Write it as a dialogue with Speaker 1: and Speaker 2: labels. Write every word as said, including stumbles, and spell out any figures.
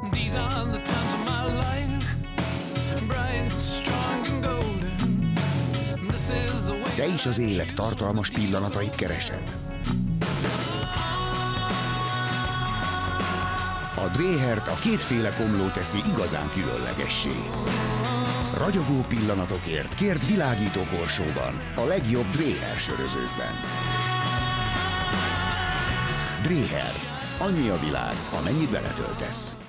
Speaker 1: These are the times of my life, bright, strong and golden. This is the way.
Speaker 2: Te is az élet tartalmas pillanatait keresed. A Dréhert a kétféle komló teszi igazán különlegessé. Ragyogó pillanatokért kérd világító korsóban, a legjobb Dréher sörözőkben. Dréher. Annyi a világ, amennyit beletöltesz.